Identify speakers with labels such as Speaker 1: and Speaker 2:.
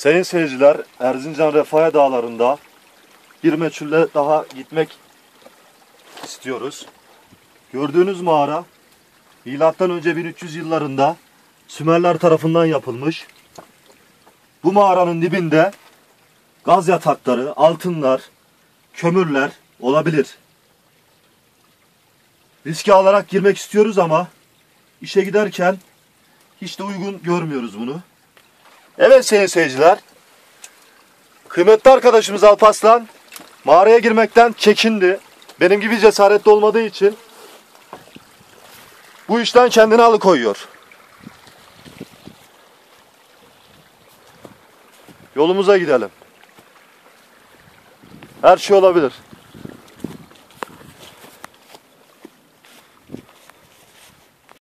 Speaker 1: Sayın seyirciler, Erzincan Refaya Dağları'nda bir meçhulle daha gitmek istiyoruz. Gördüğünüz mağara M.Ö. 1300 yıllarında Sümerler tarafından yapılmış. Bu mağaranın dibinde gaz yatakları, altınlar, kömürler olabilir. Riske alarak girmek istiyoruz ama işe giderken hiç de uygun görmüyoruz bunu. Evet sayın seyirciler, kıymetli arkadaşımız Alparslan mağaraya girmekten çekindi. Benim gibi cesaretli olmadığı için bu işten kendini alıkoyuyor. Yolumuza gidelim. Her şey olabilir.